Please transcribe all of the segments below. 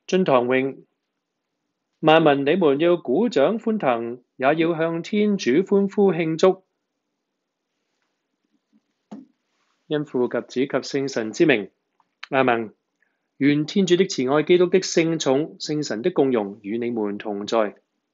進堂詠，萬民你們要鼓掌歡騰，也要向天主歡呼慶祝，因父及子及聖神之名，阿們。願天主的慈愛、基督的聖寵、聖神的共融與你們同在。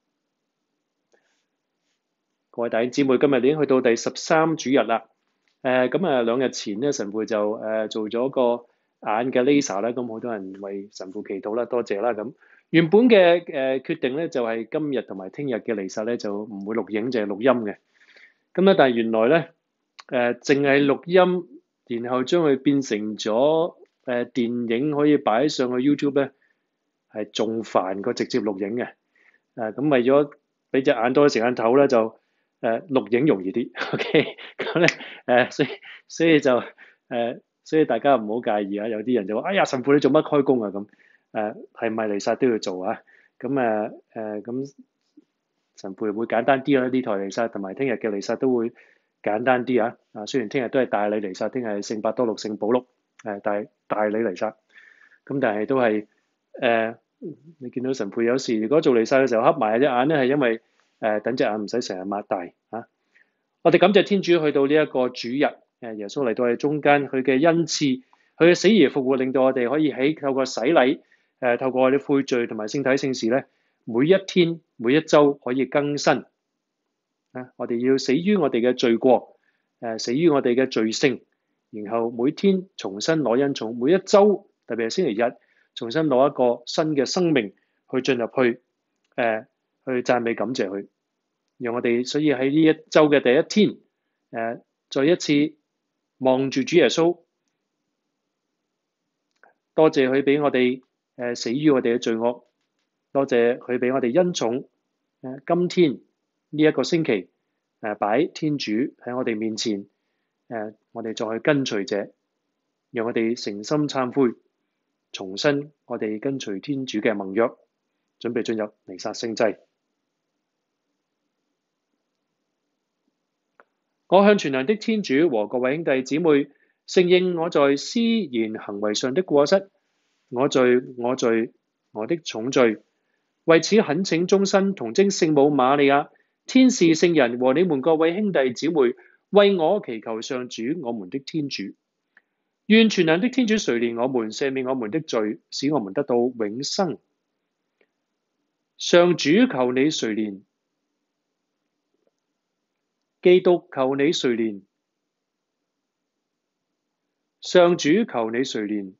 各位弟兄姊妹，今日已經去到第13主日啦。2日前咧，神父就做咗個眼嘅 laser 啦，咁好多人為神父祈禱啦，多謝啦咁。原本嘅決定咧，就係今日同埋聽日嘅彌撒咧，就唔會錄影，就係錄音嘅。咁咧，但係原來咧，淨係錄音，然後將佢變成咗電影可以擺上去 YouTube 咧，係仲煩過直接錄影嘅。咁為咗俾隻眼多啲時間唞咧，就錄影容易啲。OK，咁咧所以大家唔好介意啊。有啲人就話：哎呀，神父你做乜開工啊？咁係咪彌撒都要做啊？咁神父會簡單啲啦。呢台彌撒同埋聽日嘅彌撒都會簡單啲啊。雖然聽日都係大禮彌撒，聽日係聖伯多祿、聖保祿大禮彌撒，咁但係都係你見到神父有時如果做彌撒嘅時候瞌埋隻眼咧，係因為等隻眼唔使成日擘大啊。我哋感謝天主去到呢一個主日，耶穌嚟到我哋中間，佢嘅恩賜，佢嘅死而復活，令到我哋可以透過洗禮，透過我哋悔罪同埋聖體聖事咧，每一天每一週可以更新啊！我哋要死於我哋嘅罪過，死於我哋嘅罪性，然後每天重新攞恩寵，每一週特別係星期日，重新攞一個新嘅生命去進入去，去讚美感謝佢。讓我哋所以喺呢一周嘅第一天，再一次望住主耶穌，多謝佢俾我哋死於我哋嘅罪惡，多謝佢俾我哋恩寵。今天呢一個星期，擺天主喺我哋面前，我哋再去跟隨者，讓我哋誠心懺悔，重申我哋跟隨天主嘅盟約，準備進入彌撒聖祭。我向全能的天主和各位兄弟姊妹承認我在思言行為上的過失，我罪，我的重罪。為此懇請終身童貞聖母瑪利亞、天使聖人和你們各位兄弟姊妹為我祈求上主我們的天主。願全能的天主垂憐我們，赦免我們的罪，使我們得到永生。上主求你垂憐。基督求你垂憐，上主求你垂憐。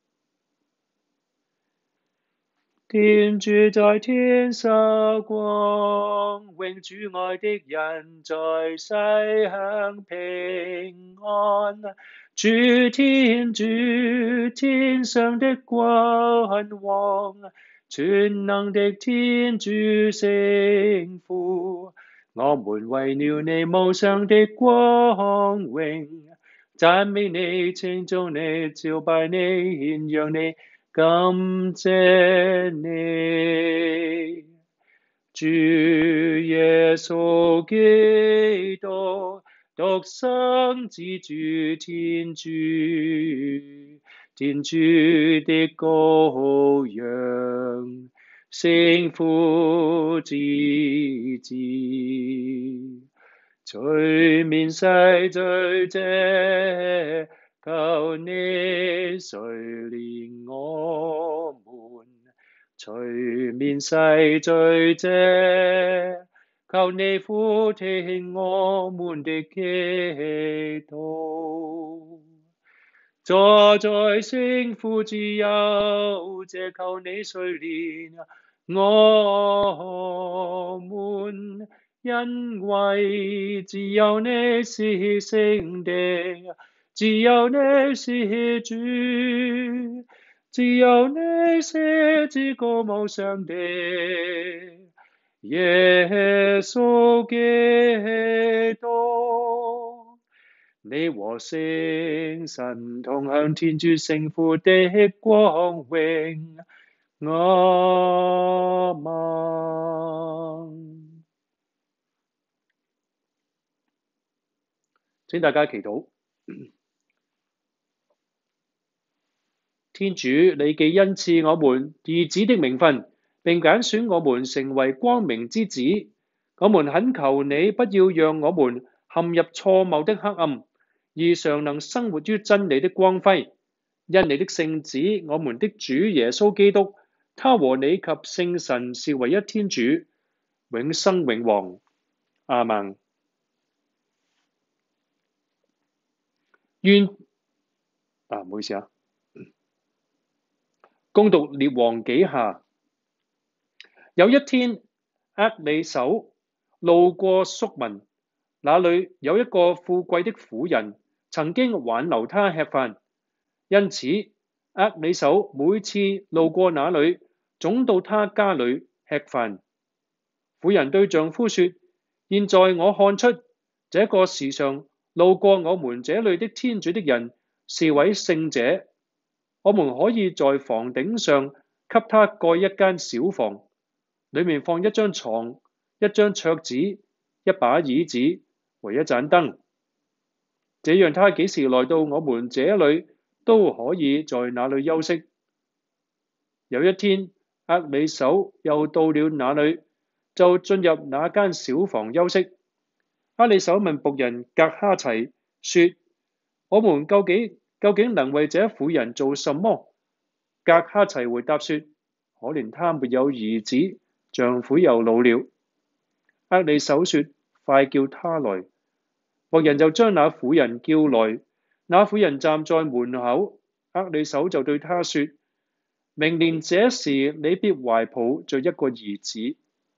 天主在天授光，榮主愛的人在世享平安。主天主，天上的君王，全能的天主聖父，我們為了你無上的光榮，讚美你，稱頌你，朝拜你，獻揚你，感謝你。主耶穌基督，獨生子主天主，天主的羔羊，聖父之子，除免世罪者，求你垂憐我們；除免世罪者，求你俯聽我們的祈禱。坐在聖父之右者，求你垂憐我們，因為只有你是聖的，只有你是主，只有你是至高無上的耶穌基督。你和聖神同享天主聖父的光榮。阿們。請大家祈禱。 天主，你既恩賜我們兒子的名分，並揀選我們成為光明之子，我們懇求你不要讓我們陷入錯謬的黑暗，而常能生活於真理的光輝。因你的聖子，我們的主耶穌基督，他和你及聖神是唯一天主，永生永王。阿們。唔好意思啊。恭讀列王紀下。有一天，厄里叟路過宿民，那裏有一個富貴的婦人，曾經挽留他吃飯。因此，厄里叟每次路過那裏，總到他家裏吃飯。婦人對丈夫說：現在我看出，這個時常路過我們這裏的天主的人是位聖者。我們可以在房頂上給他蓋一間小房，裡面放一張床、一張桌子、一把椅子和一盞燈，這樣他幾時來到我們這裏，都可以在那裏休息。有一天，厄里叟又到了那裏，就進入那間小房休息。厄里叟問僕人革哈齊說：我們究竟能為這婦人做什麼？革哈齊回答說：可憐她沒有兒子，丈夫又老了。厄里叟說：快叫她來。僕人就將那婦人叫來。那婦人站在門口，厄里叟就對她說：明年這時你必懷抱着一個兒子。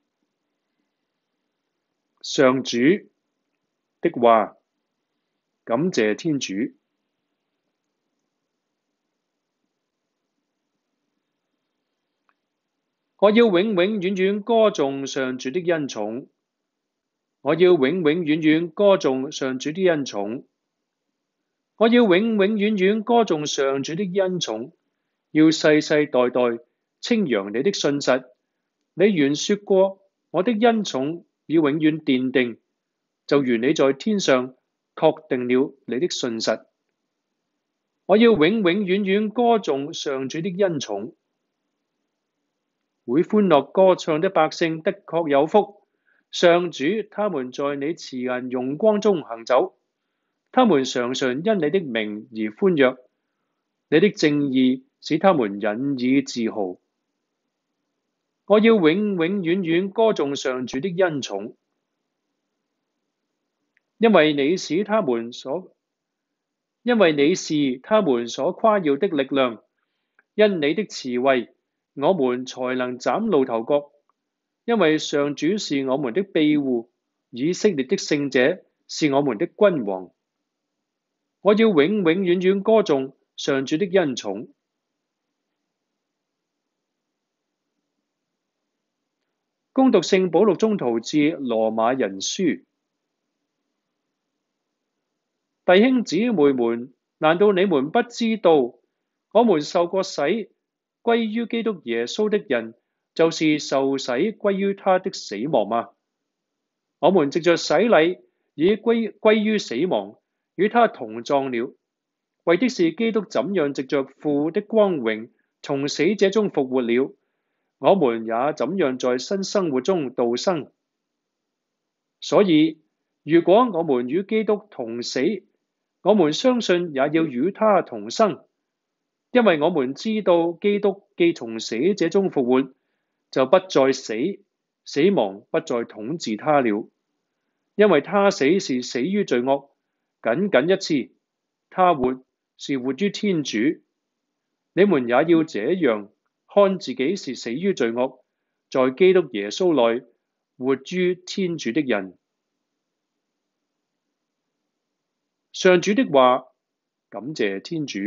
上主的話。感謝天主。我要永永遠遠歌頌上主的恩寵。我要永永遠遠歌頌上主的恩寵。我要永永遠遠歌頌上主的恩寵。要世世代代稱揚你的信實。你原說過，我的恩寵要永遠奠定，就如你在天上確定了你的信實。我要永永遠遠歌頌上主的恩寵。會歡樂歌唱的百姓的確有福。上主，他們在你慈顏容光中行走，他們常常因你的名而歡躍。你的正義使他們引以自豪。我要永永遠遠歌頌上主的恩寵，因為你是他們所誇耀的力量。因你的慈惠，我們才能嶄露頭角。因為上主是我們的庇護，以色列的聖者是我們的君王。我要永永遠遠歌頌上主的恩寵。恭讀聖保祿宗徒致羅馬人書。弟兄姊妹們，難道你們不知道，我們受過洗歸於基督耶穌的人，就是受洗歸於他的死亡嗎？我們藉着洗禮已歸於死亡，與他同葬了，為的是基督怎樣藉着父的光榮從死者中復活了，我們也怎樣在新生活中度生。所以，如果我們與基督同死，我們相信也要與他同生，因為我們知道基督既從死者中復活，就不再死，死亡不再統治他了。因為他死是死於罪惡，僅僅一次；他活是活於天主。你們也要這樣看自己是死於罪惡，在基督耶穌內活於天主的人。上主的話。感謝天主。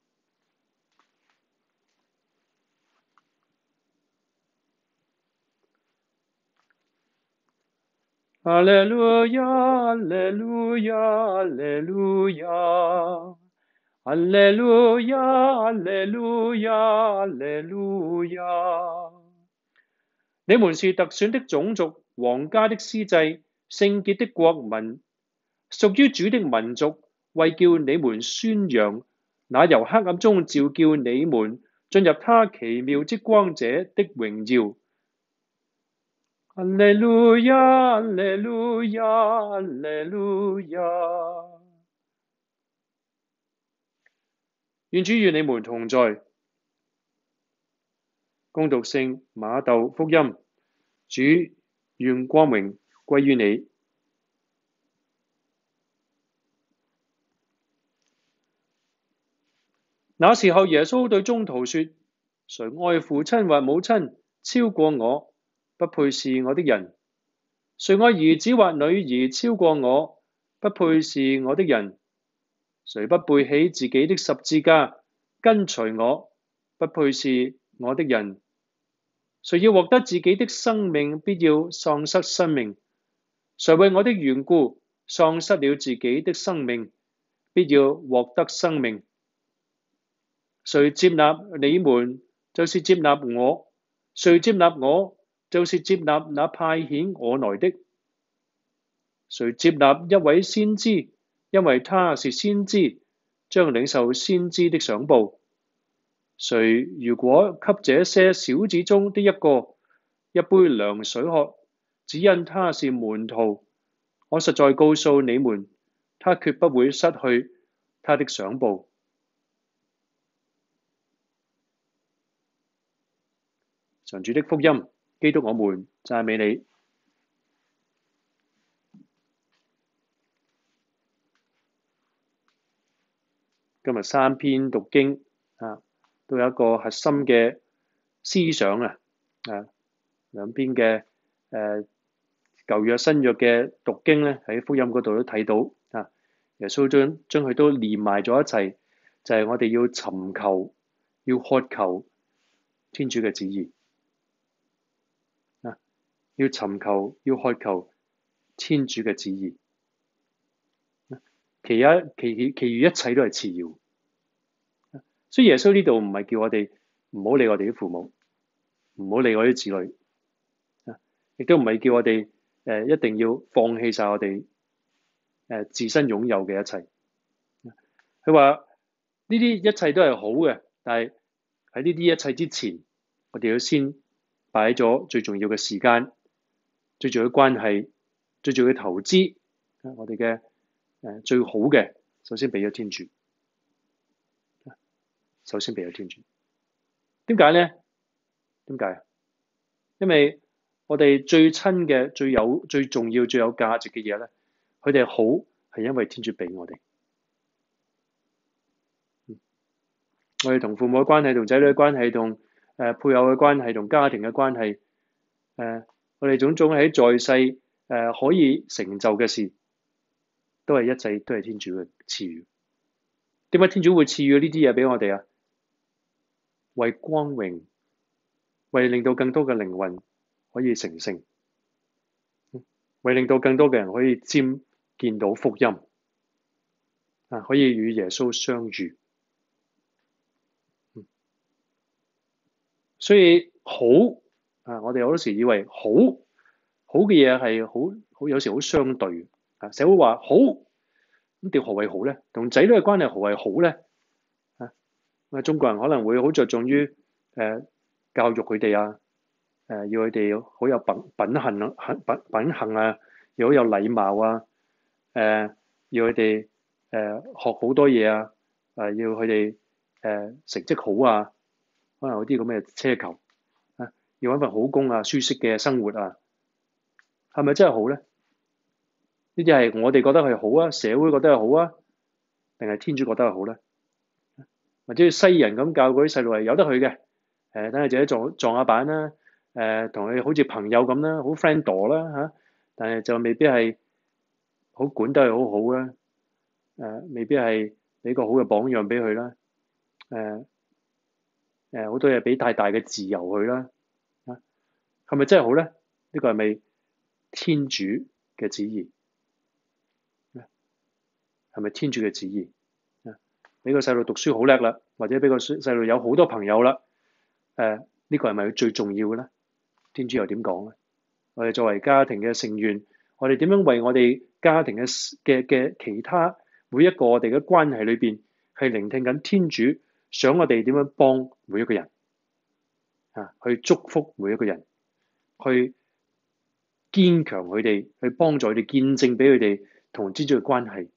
阿肋路亞，阿肋路亞，阿肋路亞，阿肋路亞，阿肋路亞，阿肋路亞。你們是特選的種族，皇家的司祭，聖潔的國民，屬於主的民族，為叫你們宣揚那由黑暗中召叫你們進入他奇妙之光者的榮耀。哈利路亞，哈利路亞，哈利路亞。願主與你們同在。恭讀聖瑪竇福音。主願光榮歸於你。那時候，耶穌對宗徒說：誰愛父親或母親超過我，不配是我的人；誰愛兒子或女兒超過我，不配是我的人；誰不背起自己的十字架跟隨我，不配是我的人。誰要獲得自己的生命，必要喪失生命；誰為我的緣故喪失了自己的生命，必要獲得生命。誰接納你們，就是接納我；誰接納我，就是接納那派遣我來的。誰接納一位先知，因為他是先知，將領受先知的賞報。誰如果給這些小子中的一個一杯涼水喝，只因他是門徒，我實在告訴你們，他決不會失去他的賞報。上主的福音。基督，我們讚美你。今日三篇讀經都有一個核心嘅思想兩篇嘅舊約新約嘅讀經咧，喺福音嗰度都睇到耶穌將佢都連埋咗一齊，就係我哋要尋求、要渴求天主嘅旨意要尋求、要渴求天主嘅旨意，其餘一切都係次要。所以耶穌呢度唔係叫我哋唔好理我哋啲父母，唔好理我啲子女，亦都唔係叫我哋一定要放棄晒我哋自身擁有嘅一切。佢話呢啲一切都係好嘅，但係喺呢啲一切之前，我哋要先擺咗最重要嘅時間、最重要嘅關係、最重要嘅投資，我哋嘅最好嘅，首先俾咗天主。首先俾咗天主。點解呢？點解？因為我哋最親嘅、最重要、最有價值嘅嘢咧，佢哋好係因為天主俾我哋。我哋同父母嘅關係、同仔女嘅關係、同配偶嘅關係、同家庭嘅關係，我哋種種喺在世可以成就嘅事，都係一切都係天主嘅賜予。點解天主會賜予呢啲嘢俾我哋啊？為光榮，為令到更多嘅靈魂可以成聖，為令到更多嘅人可以見到福音，可以與耶穌相遇。所以好我哋好多時以為好嘅嘢係好有時好相對社會話好，咁調何為好咧？同仔女嘅關係何為好咧？中國人可能會好着重於教育佢哋要佢哋好有品行要好有禮貌要佢哋學好多嘢要佢哋成績好可能有啲咁嘅奢求要搵份好工舒適嘅生活係咪真係好咧？呢啲係我哋覺得係好社會覺得係好定係天主覺得係好咧？或者西人咁教嗰啲細路係有得去嘅，等佢自己撞下板啦，同佢好似朋友咁啦，好 friend 啦但係就未必係好管得佢好好啦，未必係俾個好嘅榜樣俾佢啦，好多嘢俾太大嘅自由佢啦，係咪真係好咧？呢個係咪天主嘅旨意？係咪天主嘅旨意？俾個細路讀書好叻啦，或者俾個細路有好多朋友啦，呢個係咪最重要嘅咧？天主又點講咧？我哋作為家庭嘅成員，我哋點樣為我哋家庭嘅其他每一個我哋嘅關係裏邊係聆聽緊天主想我哋點樣幫每一個人去祝福每一個人，去堅強佢哋，去幫助佢哋，見證俾佢哋同天主嘅關係。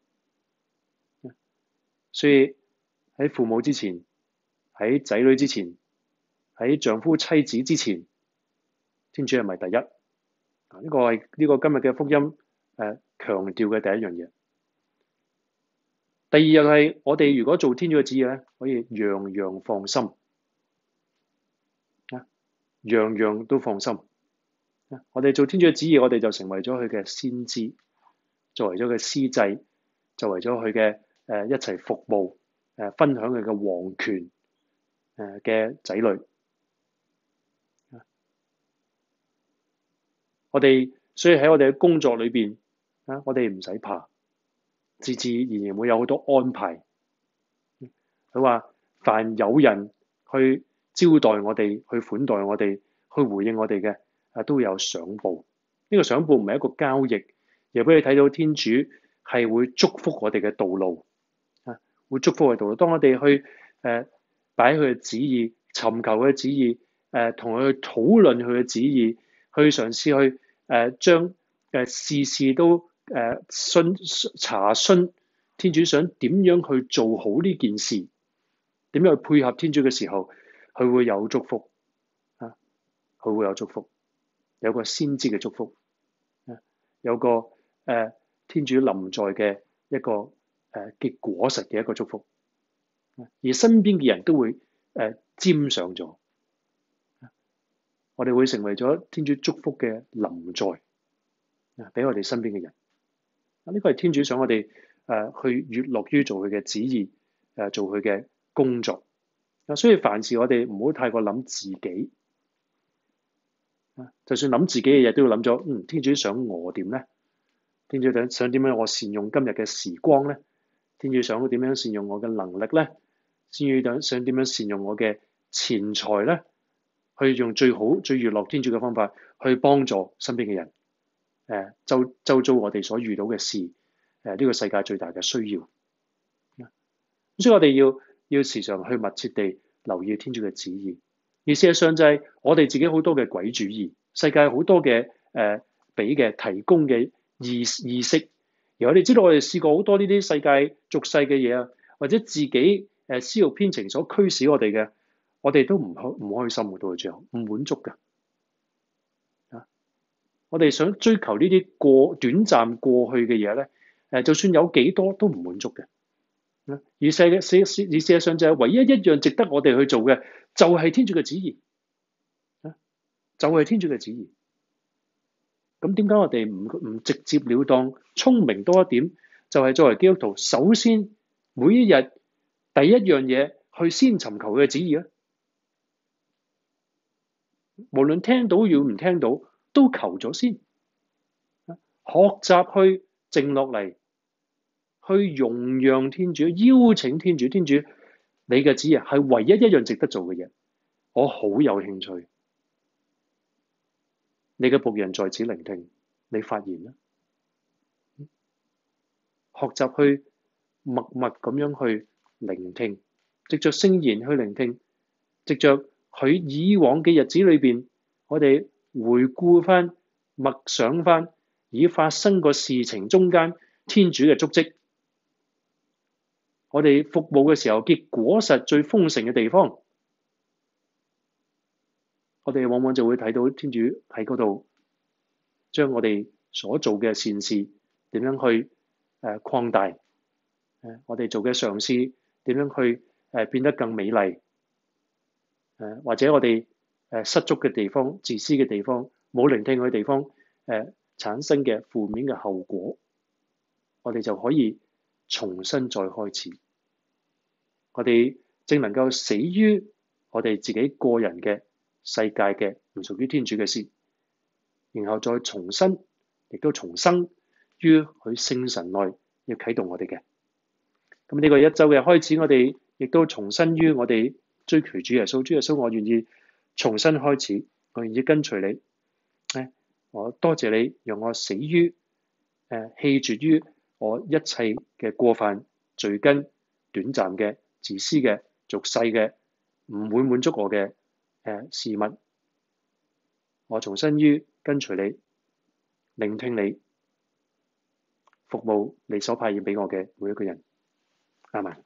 所以喺父母之前，喺仔女之前，喺丈夫妻子之前，天主係咪第一？呢個係呢個今日嘅福音強調嘅第一樣嘢。第二樣係我哋如果做天主嘅旨意咧，可以樣樣放心，樣樣都放心。我哋做天主嘅旨意，我哋就成為咗佢嘅先知，作為咗佢司祭，作為咗佢嘅一齊服務分享佢嘅王權嘅仔女。所以喺我哋嘅工作裏邊我哋唔使怕，自自然然會有好多安排。佢話凡有人去招待我哋，去款待我哋，去回應我哋嘅都有賞報。呢個賞報唔係一個交易，而俾你睇到天主係會祝福我哋嘅道路會祝福我哋道路。當我哋去擺佢嘅旨意，尋求佢嘅旨意，同佢去討論佢嘅旨意，去嘗試去將事事都查詢天主想點樣去做好呢件事，點樣去配合天主嘅時候，佢會有祝福佢會有祝福，有個先知嘅祝福有個天主臨在嘅一個結果實嘅一個祝福，而身邊嘅人都會沾上咗，我哋會成為咗天主祝福嘅臨在俾我哋身邊嘅人。呢個係天主想我哋去越樂於做佢嘅旨意，做佢嘅工作。所以凡事我哋唔好太過諗自己，就算諗自己嘅嘢都要諗咗，天主想我點呢？天主想點樣我善用今日嘅時光呢？天主想點樣善用我嘅能力呢？天主想點樣善用我嘅錢財呢？去用最好最悅樂天主嘅方法去幫助身邊嘅人。周遭我哋所遇到嘅事，呢個世界最大嘅需要。所以我哋要時常去密切地留意天主嘅旨意。而事實上就係我哋自己好多嘅鬼主意，世界好多嘅俾嘅提供嘅意識，而我哋知道我哋試過好多呢啲世界俗世嘅嘢或者自己私欲偏情所驅使我哋嘅，我哋都唔開心嘅，到最後唔滿足嘅。我哋想追求呢啲短暫過去嘅嘢咧，就算有幾多都唔滿足嘅。而事實上就係唯一一樣值得我哋去做嘅，就係天主嘅旨意，就係天主嘅旨意。咁點解我哋唔直接了當，聰明多一點，就係作為基督徒，首先每一日第一樣嘢去先尋求佢嘅旨意咧？無論聽到與唔聽到，都求咗先，學習去靜落嚟，去容讓天主，邀請天主。天主，你嘅旨意係唯一一樣值得做嘅嘢，我好有興趣。你嘅僕人在此聆聽，你發言啦。學習去默默咁樣去聆聽，藉着聖言去聆聽，藉着佢以往嘅日子裏邊，我哋回顧翻、默想翻已發生過事情中間天主嘅足跡。我哋服務嘅時候結果實最豐盛嘅地方，我哋往往就會睇到天主喺嗰度將我哋所做嘅善事點樣去擴大，我哋做嘅嘗試點樣去變得更美麗，或者我哋失足嘅地方、自私嘅地方、冇聆聽佢嘅地方產生嘅負面嘅後果，我哋就可以重新再開始。我哋正能夠死於我哋自己個人嘅世界嘅唔屬於天主嘅事，然後再重新亦都重生於佢聖神內要啟動我哋嘅。咁呢個一周嘅開始，我哋亦都重新於我哋追隨主耶穌。主耶穌，我願意重新開始，我願意跟隨你。我多謝你，讓我死於棄絕於我一切嘅過犯罪根， 短暫嘅、自私嘅、俗世嘅，唔會滿足我嘅事物。我重新於跟隨你，聆聽你，服務你所派遣俾我嘅每一個人。阿們。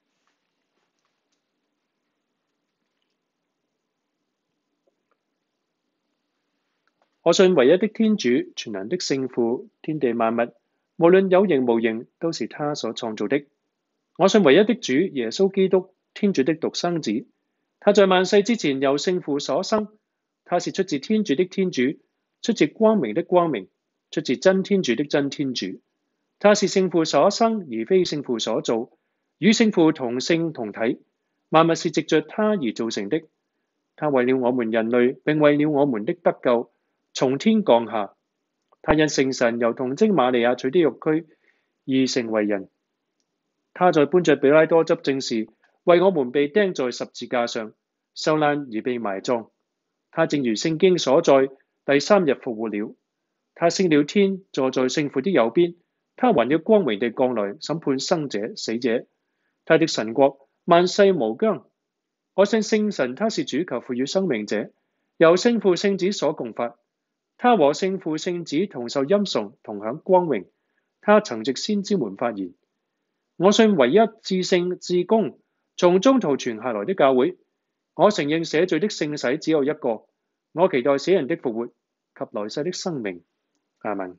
我信唯一的天主，全能的聖父，天地萬物，無論有形無形，都是他所創造的。我信唯一的主耶穌基督，天主的獨生子，他在萬世之前由聖父所生，他是出自天主的天主，出自光明的光明，出自真天主的真天主。他是聖父所生，而非聖父所造，與聖父同性同體，萬物是藉着他而造成的。他為了我們人類，並為了我們的得救，從天降下。他因聖神由童貞瑪利亞取的肉軀而成為人。他在搬着彼拉多執政時，為我們被釘在十字架上，受難而被埋葬。他正如聖經所在，第三日復活了。他升了天，坐在聖父的右邊。他還要光榮地降來審判生者死者。他的神國萬世無疆。我信聖神，他是主及賦予生命者，由聖父聖子所共發。他和聖父聖子同受欽崇，同享光榮。他曾藉先知們發言。我信唯一至聖至公，從中途傳下來的教會。我承認赦罪的聖洗只有一個。我期待死人的復活及來世的生命。阿們。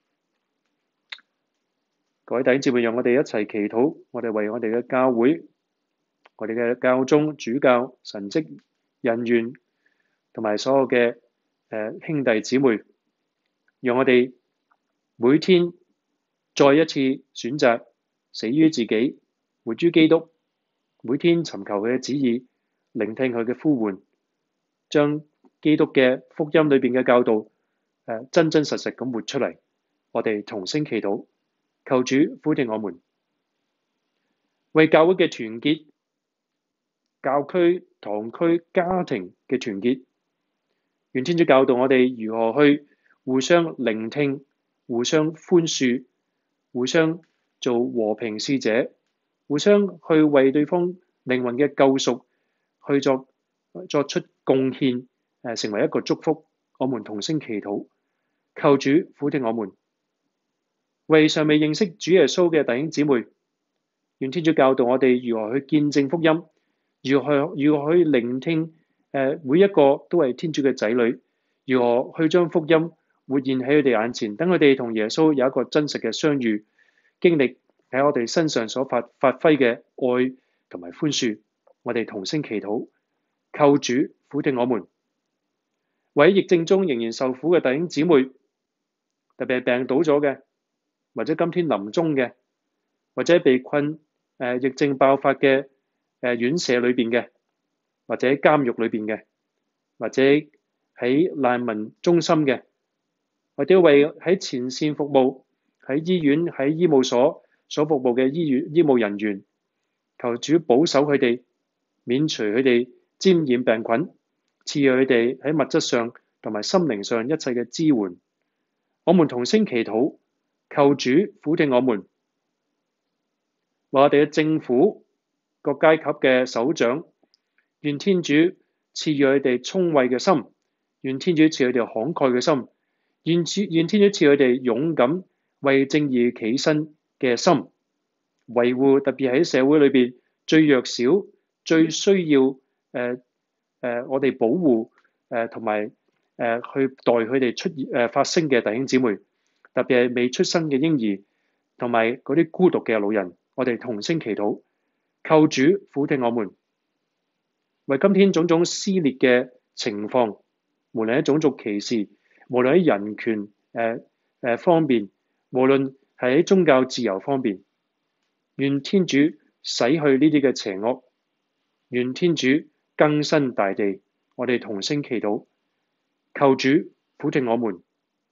各位弟兄姊妹，讓我哋一齊祈禱，我哋為我哋嘅教會、我哋嘅教宗、主教、神職人員同埋所有嘅兄弟姊妹，讓我哋每天再一次選擇死於自己，活於基督，每天尋求佢嘅旨意，聆聽佢嘅呼喚，將基督嘅福音裏邊嘅教導真真實實咁活出嚟。我哋同聲祈禱，求主俯聽我們，為教會嘅團結、教區、堂區、家庭嘅團結，願天主教導我哋如何去互相聆聽、互相寬恕、互相做和平使者，互相去為對方靈魂嘅救贖去作出貢獻，成為一個祝福。我們同聲祈禱，求主俯聽我們，為尚未認識主耶穌嘅弟兄姊妹，願天主教導我哋如何去見證福音，如何去聆聽每一個都係天主嘅仔女，如何去將福音活現喺佢哋眼前，等佢哋同耶穌有一個真實嘅相遇，經歷喺我哋身上所發揮嘅愛同埋寬恕。我哋同聲祈禱，求主俯聽我們，為疫症中仍然受苦嘅弟兄姊妹，特別係病倒咗嘅，或者今天臨終嘅，或者被困疫症爆發嘅院舍裏邊嘅，或者監獄裏邊嘅，或者喺難民中心嘅，或者為喺前線服務喺醫院喺醫務所服務嘅醫務人員，求主保守佢哋，免除佢哋沾染病菌，賜予佢哋喺物質上同埋心靈上一切嘅支援。我們同聲祈禱，求主俯聽我們，為我哋嘅政府各階級嘅首長，願天主賜予佢哋聰慧嘅心，願天主賜佢哋慷慨嘅心，願天主賜佢哋勇敢為正義企身嘅心，維護特別喺社會裏邊最弱小、最需要我哋保護同埋去代佢哋發聲嘅弟兄姊妹，特別係未出生嘅嬰兒同埋嗰啲孤獨嘅老人，我哋同聲祈禱，求主俯聽我們，為今天種種撕裂嘅情況，無論喺種族歧視，無論喺人權方面，無論係喺宗教自由方面，願天主洗去呢啲嘅邪惡，願天主更新大地。我哋同聲祈禱，求主俯聽我們。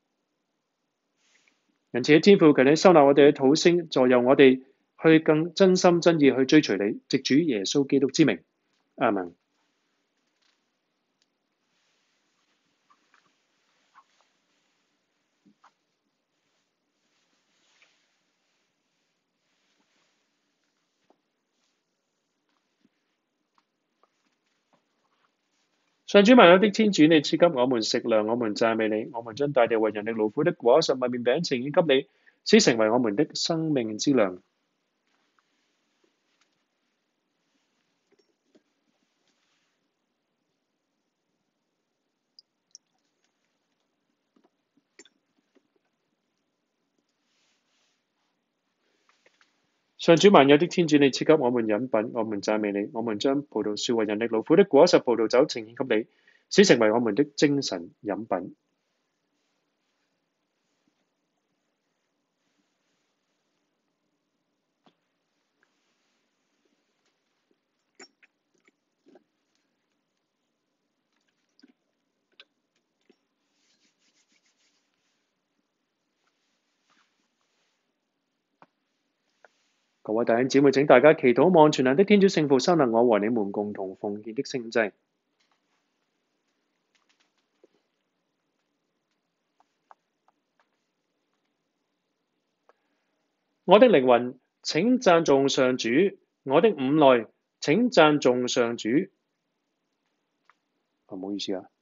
仁慈嘅天父，求你收納我哋嘅禱聲，助佑我哋去更真心真意去追隨你，藉主耶穌基督之名，阿們。 上主萬有的天主，你賜給我們食糧，我們讚美你。我們將大地為人力勞苦的果實麥麵餅呈獻給你，使成為我們的生命之糧。上主萬有的天主，你賜給我們飲品，我們讚美你。我們將葡萄樹為人力勞苦的果實葡萄酒呈獻給你，使成為我們的精神飲品。各位弟兄姊妹，請大家祈禱，望全能的天主聖父收納我和你們共同奉獻的聖祭。我的靈魂，請讚頌上主；我的五內，請讚頌上主。唔好意思啊。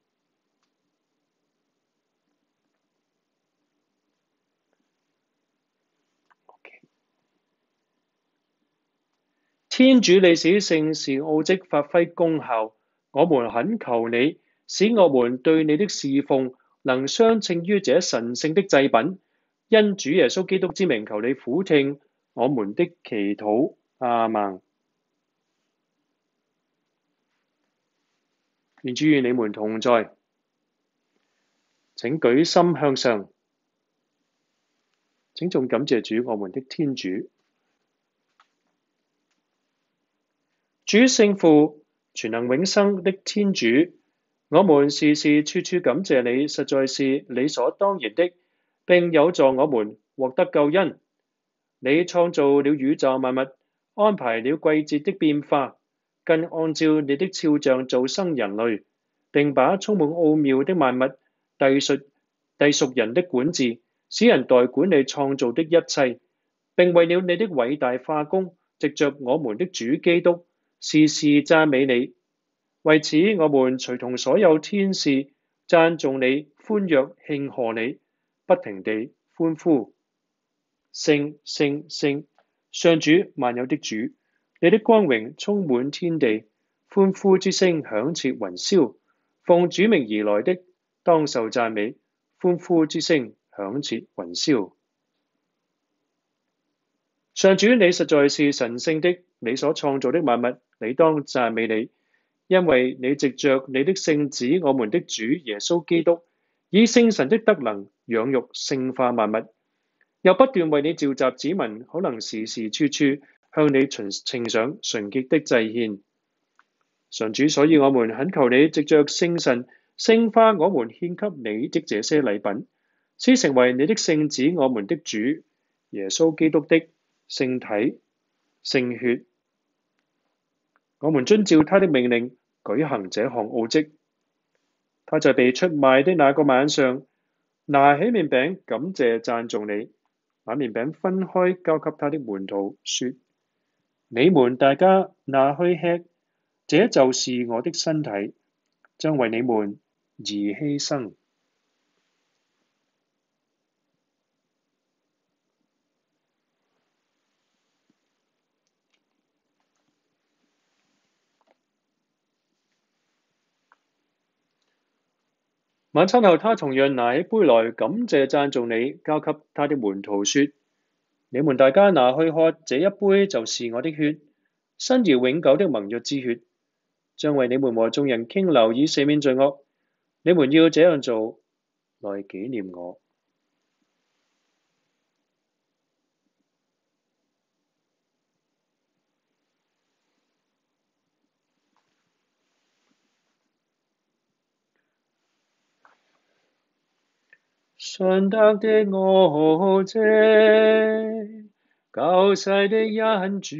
天主，你使聖事奧蹟發揮功效，我們懇求你，使我們對你的侍奉能相稱於這神聖的祭品。因主耶穌基督之名，求你俯聽我們的祈禱。阿們。願主與你們同在，請舉心向上，請眾感謝主我們的天主。主聖父，全能永生的天主，我們時時處處感謝你，實在是理所當然的，並有助我們獲得救恩。你創造了宇宙萬物，安排了季節的變化，更按照你的肖像造生人類，並把充滿奧妙的萬物隸屬人的管治，使人代管理創造的一切，並為了你的偉大化工，藉着我們的主基督，時時讚美你。為此，我們隨同所有天使讚頌你，歡躍慶賀你，不停地歡呼。聖聖聖，上主萬有的主，你的光榮充滿天地，歡呼之聲響徹雲霄。奉主名而來的，當受讚美，歡呼之聲響徹雲霄。上主，你實在是神聖的，你所創造的萬物，你當讚美你。因為你藉着你的聖子，我們的主耶穌基督，以聖神的德能養育聖化萬物，又不斷為你召集子民，可能時時處處向你呈上純潔的祭獻。上主，所以我們懇求你藉着聖神聖化我們獻給你的這些禮品，使成為你的聖子，我們的主耶穌基督的聖體聖血。我們遵照他的命令舉行這項奧蹟。他在被出賣的那個晚上，拿起麵餅，感謝讚頌你，把麵餅分開交給他的門徒，說：你們大家拿去吃，這就是我的身體，將為你們而犧牲。晚餐後，他同樣拿起杯來，感謝讚頌你，交給他的門徒說：你們大家拿去喝，這一杯就是我的血，新而永久的盟約之血，將為你們和眾人傾流，以赦免罪惡。你們要這樣做，來紀念我。信德的奧蹟，救世的恩主，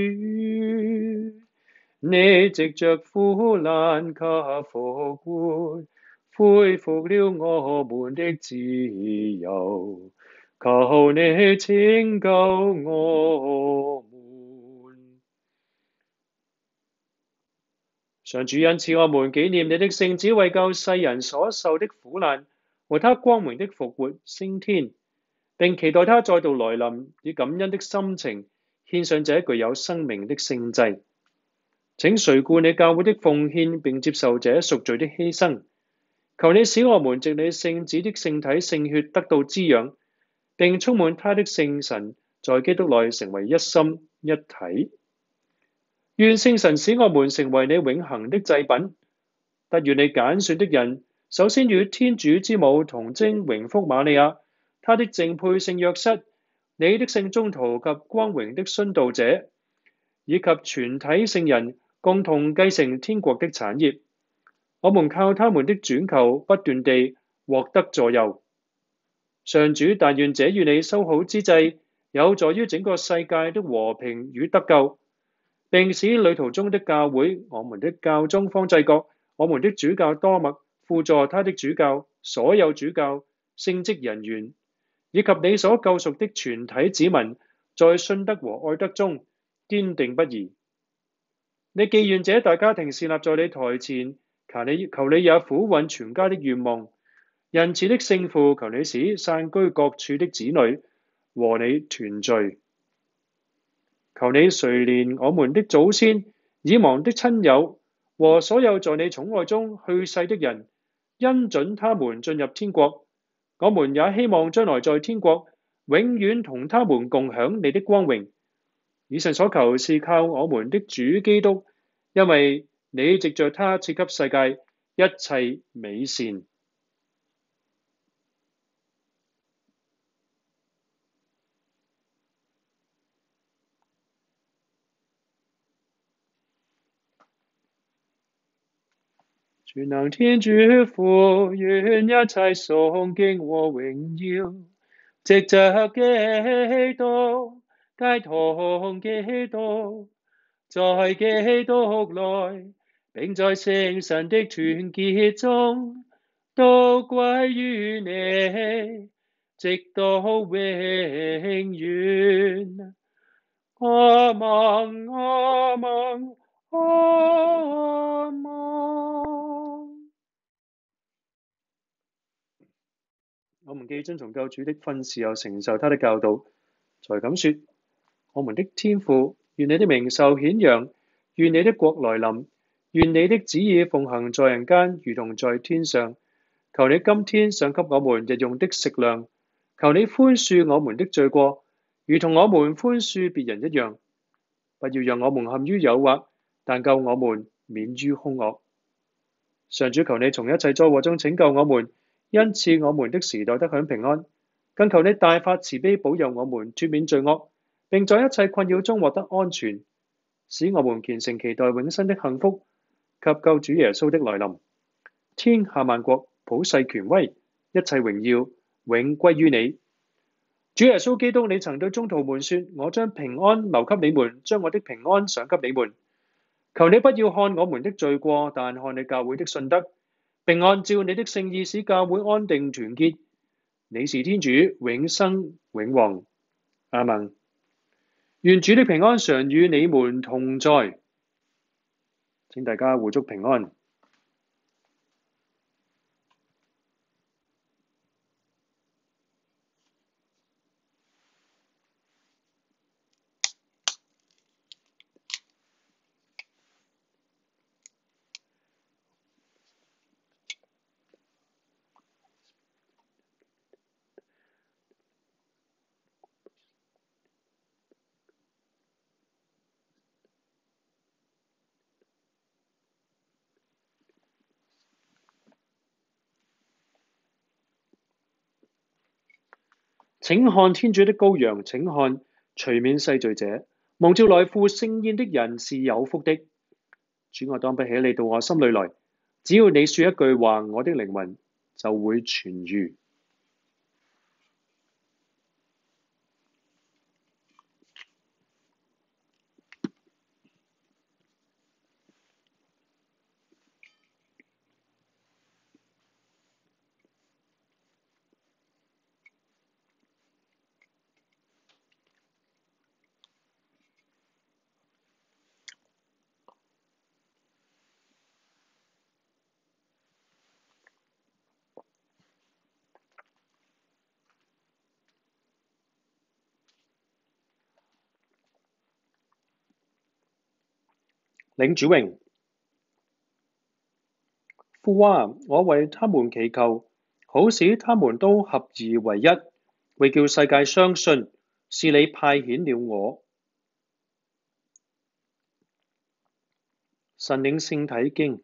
你藉着苦難及復活，恢復了我們的自由，求你拯救我們。 上主，因此我們紀念你的聖子為救世人所受的苦難和他光榮的復活升天，並期待他再度來臨，以感恩的心情獻上這具有生命的聖祭。請垂顧你教會的奉獻，並接受這贖罪的犧牲。求你使我們藉你聖子的聖體聖血得到滋養，並充滿他的聖神，在基督內成為一心一體。願聖神使我們成為你永恆的祭品，但願你揀選的人，首先與天主之母童貞榮福瑪利亞、他的正配聖若瑟、你的聖宗徒及光榮的殉道者，以及全體聖人共同繼承天國的產業。我們靠他們的轉求，不斷地獲得助佑。上主，但願這與你修好之際，有助於整個世界的和平與得救，並使旅途中的教會，我們的教宗方濟各、我們的主教多默輔助他的主教、所有主教、聖職人員，以及你所救贖的全體子民，在信德和愛德中堅定不移。你既願這大家庭侍立在你台前，求你也俯允全家的願望。仁慈的聖父，求你使散居各處的子女和你團聚。求你垂憐我們的祖先、已亡的親友和所有在你寵愛中去世的人，恩准他們進入天國。我們也希望將來在天國永遠同他們共享你的光榮。以上所求是靠我們的主基督，因為你藉着他賜給世界一切美善。全能天主父，願一切崇敬和榮耀，藉着基督，皆同基督，在基督內，並在聖神的團結中，都歸於你，直到永遠。阿們，阿們，阿們。我們既遵從救主的訓示，又承受他的教導，才敢說：我們的天父，願你的名受顯揚，願你的國來臨，願你的旨意奉行在人間，如同在天上。求你今天賞給我們日用的食糧，求你寬恕我們的罪過，如同我們寬恕別人一樣。不要讓我們陷於誘惑，但救我們免於兇惡。上主，求你從一切災禍中拯救我們，因賜我們的時代得享平安。更求你大發慈悲，保佑我們脫免罪惡，並在一切困擾中獲得安全，使我們虔誠期待永生的幸福及救主耶穌的來臨。天下萬國普世權威，一切榮耀永歸於你。主耶穌基督，你曾對宗徒們說：我將平安留給你們，將我的平安賞給你們。求你不要看我們的罪過，但看你教會的信德，並按照你的聖意使教會安定團結。你是天主，永生永王。阿們。願主的平安常與你們同在。請大家互祝平安。請看天主的羔羊，請看除免世罪者。蒙召來赴盛宴的人是有福的。主，我當不起你到我心裏來，只要你說一句話，我的靈魂就會痊愈。 領主榮。父啊，我為他們祈求，好使他們都合而為一，為叫世界相信是你派遣了我。神領聖體經。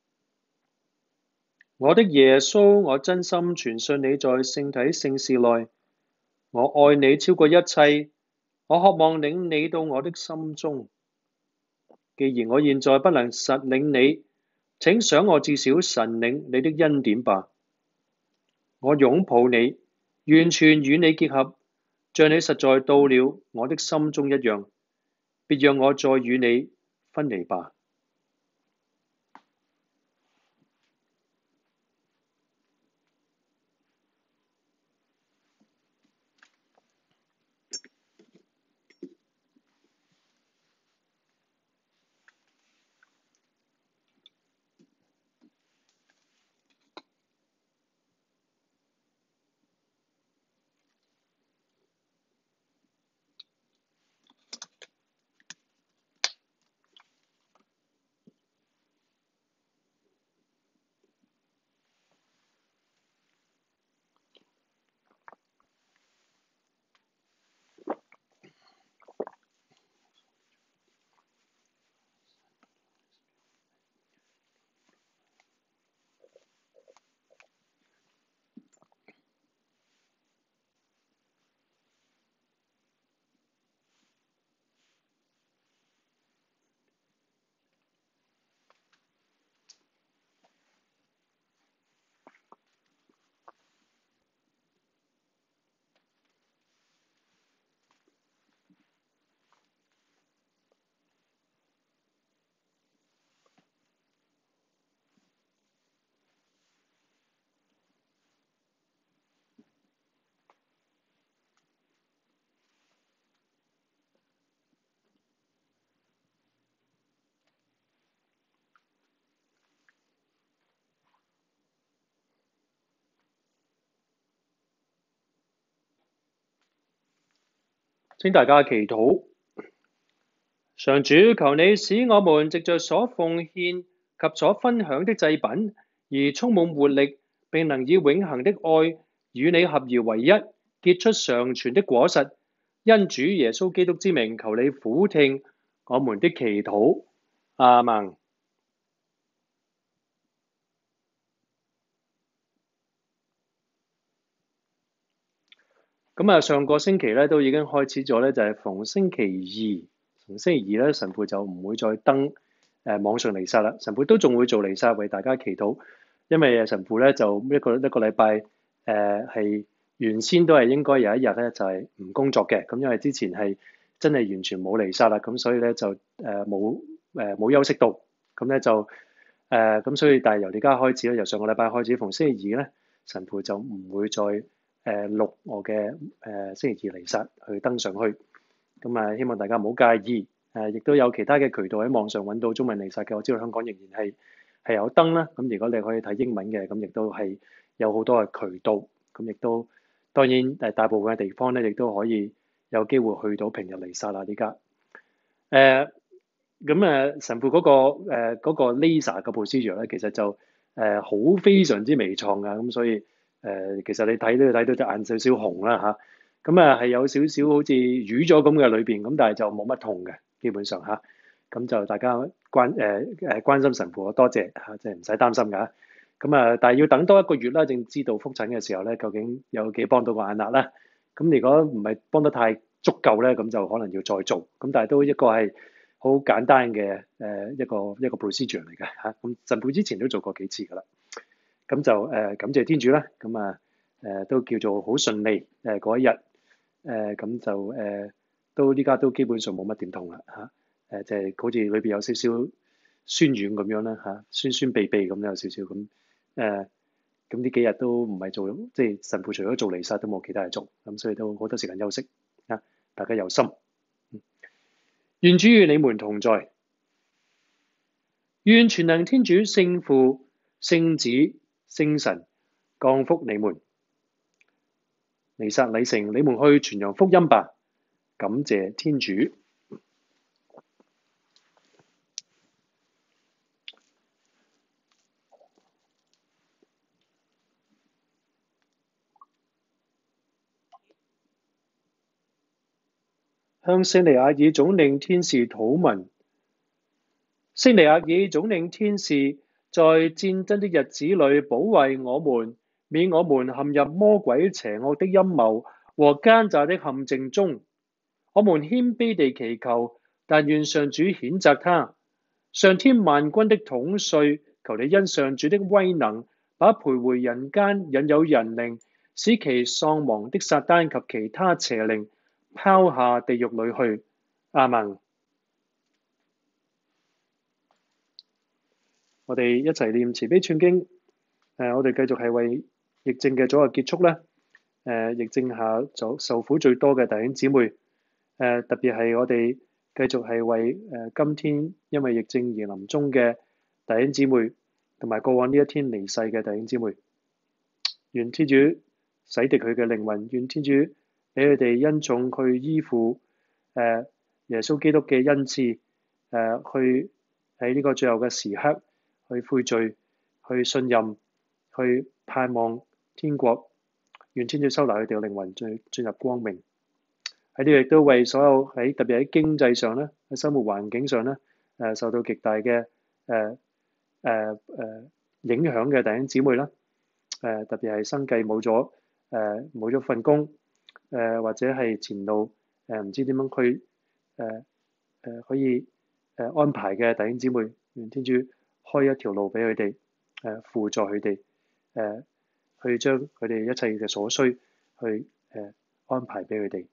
我的耶穌，我真心傳信你在聖體聖事內，我愛你超過一切，我渴望領你到我的心中。既然我現在不能實領你，請賞我至少神領你的恩典吧。我擁抱你，完全與你結合，像你實在到了我的心中一樣。別讓我再與你分離吧。請大家祈禱。上主，求你使我們藉着所奉獻及所分享的祭品，而充滿活力，並能以永恆的愛與你合而為一，結出常存的果實。因主耶穌基督之名，求你俯聽我們的祈禱。阿們。上個星期咧都已經開始咗咧，就係逢星期二咧，神父就唔會再登網上彌撒啦。神父都仲會做彌撒為大家祈禱，因為神父咧就一個禮拜係原先都係應該有一日咧就係唔工作嘅。咁因為之前係真係完全冇彌撒啦，咁所以咧就冇休息到，咁咧就咁所以但係由而家開始咧，由上個禮拜開始逢星期二咧，神父就唔會再錄我嘅星期二彌撒去登上去。咁希望大家唔好介意。亦都有其他嘅渠道喺網上揾到中文彌撒嘅。我知道香港仍然係有登啦。咁如果你可以睇英文嘅，咁亦都係有好多嘅渠道。咁亦都當然大部分嘅地方咧，亦都可以有機會去到平日彌撒啦。而家神父嗰個 laser 嘅 procedure 咧，其實就好非常之微創㗎。咁所以其實你睇都要睇到隻眼少少紅啦嚇。係有少少好似瘀咗咁嘅裏邊，咁但係就冇乜痛嘅，基本上嚇。咁就大家關心神父，多謝嚇，即係唔使擔心㗎。但係要等多1個月啦，正知道覆診嘅時候咧，究竟有幾幫到個眼壓啦。咁如果唔係幫得太足夠咧，咁就可能要再做。咁但係都一個係好簡單嘅一個 procedure 嚟嘅嚇。咁神父之前都做過幾次㗎啦。咁就感謝天主啦。都叫做好順利嗰一日。咁就都依家都基本上冇乜點痛啦嚇。就係好似裏邊有少少酸軟咁樣啦嚇，酸酸痹痹咁有少少咁。咁呢幾日都唔係做，即係神父除咗做彌撒都冇其他嘢做，咁所以都好多時間休息啊。大家有心。願主與你們同在，願全能天主聖父、聖子、聖神降福你們。彌撒禮成，你們去傳揚福音吧。感謝天主。 向聖尼亞爾總領天使禱文。聖尼亞爾總領天使在戰爭的日子裏保衛我們，免我們陷入魔鬼邪惡的陰謀和奸詐的陷阱中。我們謙卑地祈求，但願上主譴責他。上天萬軍的統帥，求你因上主的威能，把徘徊人間引誘人靈，使其喪亡的撒旦及其他邪靈拋下地獄裏去。阿們。我哋一齊念慈悲串經。我哋繼續係為疫症嘅早日結束啦。疫症下受苦最多嘅弟兄姊妹，特別係我哋繼續係為今天因為疫症而臨終嘅弟兄姊妹，同埋過往呢一天離世嘅弟兄姊妹，願天主洗滌佢嘅靈魂，願天主俾佢哋恩寵去依附耶穌基督嘅恩賜，去喺呢個最後嘅時刻去悔罪，去信任，去盼望天國。願天主收納佢哋嘅靈魂進入光明。喺呢度亦都為所有特別喺經濟上咧，喺生活環境上咧，受到極大嘅影響嘅弟兄姊妹啦，特別係生計冇咗份工，或者係前路唔知點樣去可以安排嘅弟兄姊妹，願天主開一條路俾佢哋，輔助佢哋，去將佢哋一切嘅所需去安排俾佢哋。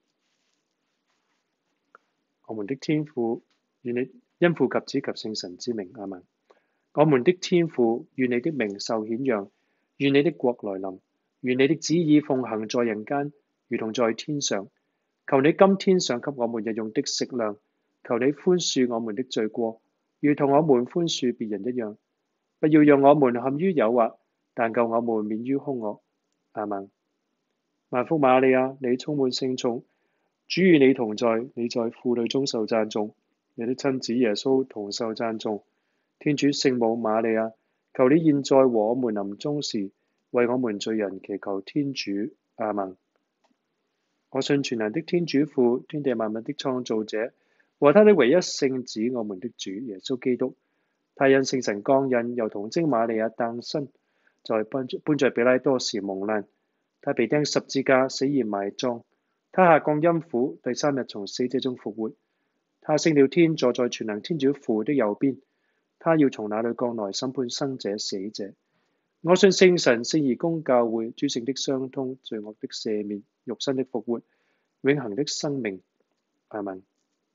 我們的天父，願你因父及子及聖神之名，阿們。我們的天父，願你的名受顯揚，願你的國來臨，願你的旨意奉行在人間，如同在天上。求你今天賞給我們日用的食糧，求你寬恕我們的罪過，如同我們寬恕別人一樣。不要讓我們陷於誘惑，但救我們免於兇惡。阿們。萬福瑪利亞，你充滿聖寵，主與你同在，你在婦女中受讚頌，你的親子耶穌同受讚頌。天主聖母瑪利亞，求你現在和我們臨終時，為我們罪人祈求天主。阿們。我信全能的天主父，天地萬物的創造者，和他的唯一聖子，我們的主耶穌基督。他因聖神降孕，又童貞瑪利亞誕生，在本在彼拉多時蒙難。他被釘十字架，死而埋葬。他下降陰府，第三日從死者中復活。他升了天，坐在全能天主父的右邊。他要從那裏降來審判生者死者。我信聖神、聖義公教會、諸聖的相通、罪惡的赦免、肉身的復活、永恆的生命。阿們。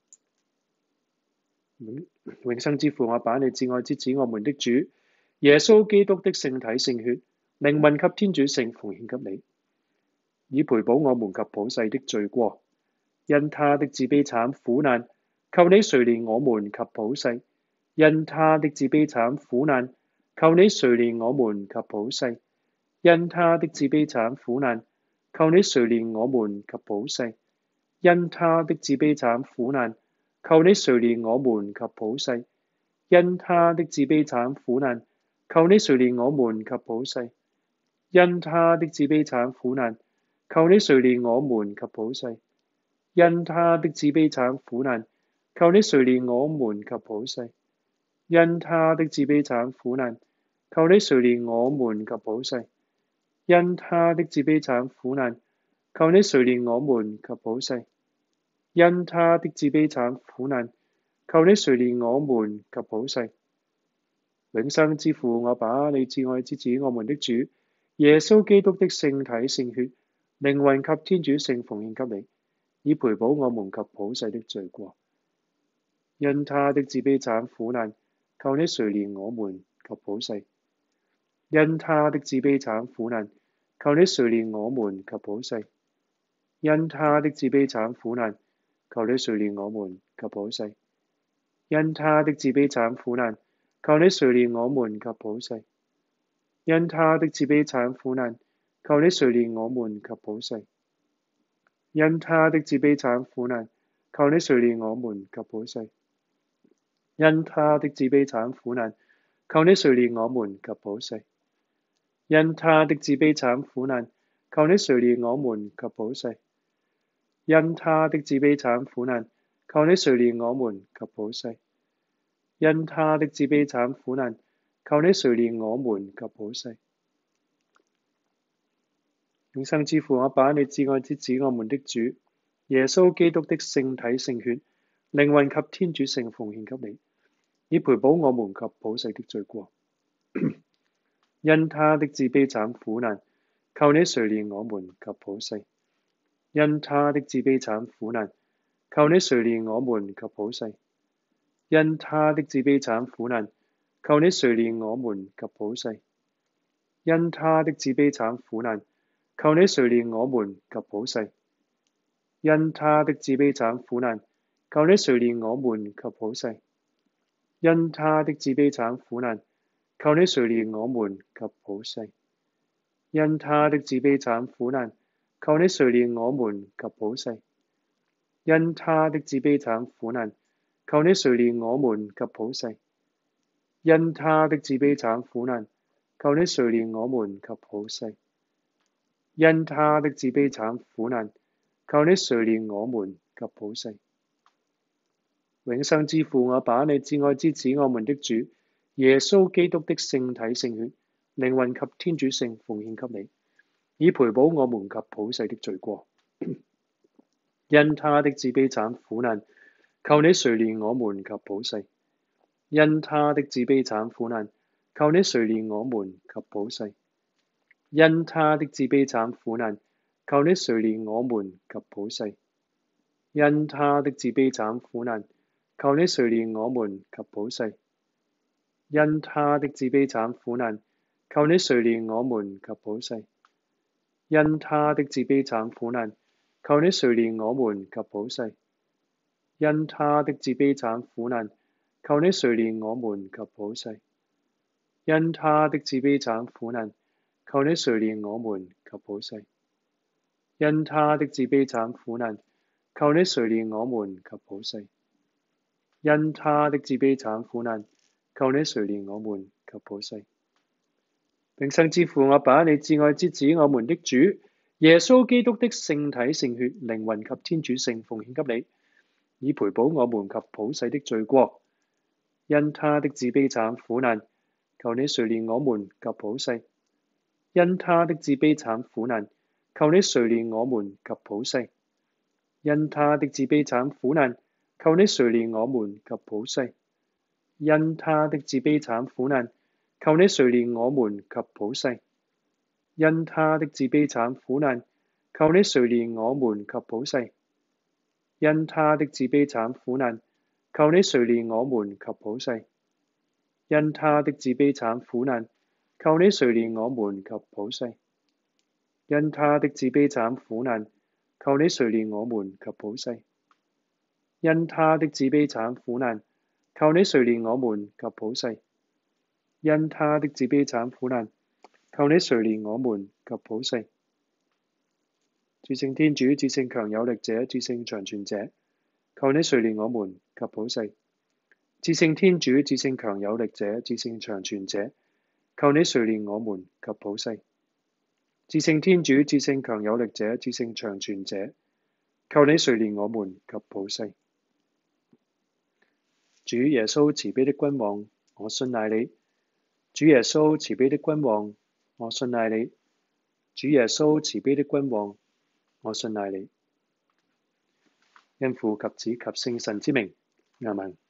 永生之父，我把你至愛之子，我們的主耶穌基督的聖體聖血、靈魂及天主聖奉獻給你，以賠補我們及普世的罪過。因他的至悲慘苦難，求你垂憐我們及普世。因他的至悲慘苦難，求你垂憐我們及普世。因他的至悲慘苦難，求你垂憐我們及普世。因他的至悲慘苦難，求你垂憐我們及普世。因他的至悲慘苦難，求你垂憐我們及普世。因他的至悲慘苦難，求你垂憐我們及普世。因他的至悲慘苦難，求你垂憐我們及普世。因他的至悲慘苦難，求你垂憐我們及普世。因他的至悲慘苦難，求你垂憐我們及普世。因他的至悲慘苦難，求你垂憐我們及普世。永生之父，我把你至愛之子，我們的主耶穌基督的聖體聖血、靈魂及天主聖奉獻給你，以賠補我們及普世的罪過。因他的至悲慘苦難，求你垂憐我們及普世。因他的至悲慘苦難，求你垂憐我們及普世。因他的至悲慘苦難，求你垂憐我們及普世。因他的至悲慘苦難，求你垂憐我們及普世。因他的至悲慘苦難，求你垂憐我們及普世。因他的至悲慘苦難，求你垂憐我們及普世。因他的至悲慘苦難，求你垂憐我們及普世。因他的至悲慘苦難，求你垂憐我們及普世。 因他的自卑慘苦難，求你垂憐我們及普世。因他的自卑慘苦難，求你垂憐我們及普世。永生之父，我把你至愛之子，我們的主耶穌基督的聖體聖血、靈魂及天主性奉獻給你，以賠補我們及普世的罪過。因他的自卑慘苦難，求你垂憐我們及普世。因他的自卑慘苦難，求你垂憐我們及普世。因他的自卑慘苦難，求你垂憐我們及普世。因他的自卑慘苦難，求你垂憐我們及普世。因他的自卑慘苦難，求你垂憐我們及普世。因他的自卑慘苦難，求你垂憐我們及普世。因他的自卑慘苦難，求你垂憐我們及普世。因他的自卑慘苦難，求你垂憐我們及普世。因他的自卑慘苦難，求你垂憐我們及普世。因他的自卑慘苦難，求你垂憐我們及普世。永生之父，我把你至愛之子，我們的主耶穌基督的聖體聖血、靈魂及天主性奉獻給你，以賠補我們及普世的罪過。因他的自卑慘苦難，求你垂憐我們及普世。因他的自卑慘苦難，求你垂憐我們及普世。因他的自卑慘苦難，求你垂憐我們及普世。因他的自卑慘苦難，求你垂憐我們及普世。因他的自卑慘苦難，求你垂憐我們及普世。因他的自卑慘苦難，求你垂憐我們及普世。因他的自卑慘苦難，求你垂憐我們及普世。因他的自卑慘苦難，求你垂憐我們及普世。因他的自卑慘苦難，求你垂憐我們及普世。因他的自卑慘苦難，求你垂憐我們及普世。永生之父，我把你至愛之子，我們的主耶穌基督的聖體聖血、靈魂及天主性奉獻給你，以賠補我們及普世的罪過。因他的自卑慘苦難，求你垂憐我們及普世。因他的自卑慘苦難，求你垂憐我們及普世。因他的自卑慘苦難，求你垂憐我們及普世。因他的自卑慘苦難，求你垂憐我們及普世。因他的自卑慘苦難，求你垂憐我們及普世。因他的自卑慘苦難，求你垂憐我們及普世。因他的自卑慘苦難，求你垂憐我們及普世。因他的自卑慘苦難，求你垂憐我們及普世。因他的自卑慘苦難，求你垂憐我們及普世。因他的自卑慘苦難，求你垂憐我們及普世。至聖天主，至聖強有力者，至聖長存者，求你垂憐我們及普世。至聖天主，至聖強有力者，至聖長存者，求你垂憐我們及普世。至聖天主，至聖強有力者，至聖長存者，求你垂憐我們及普世。主耶穌慈悲的君王，我信賴你。主耶穌慈悲的君王，我信賴你。主耶穌慈悲的君王，我信賴你。因父及子及聖神之名，阿們。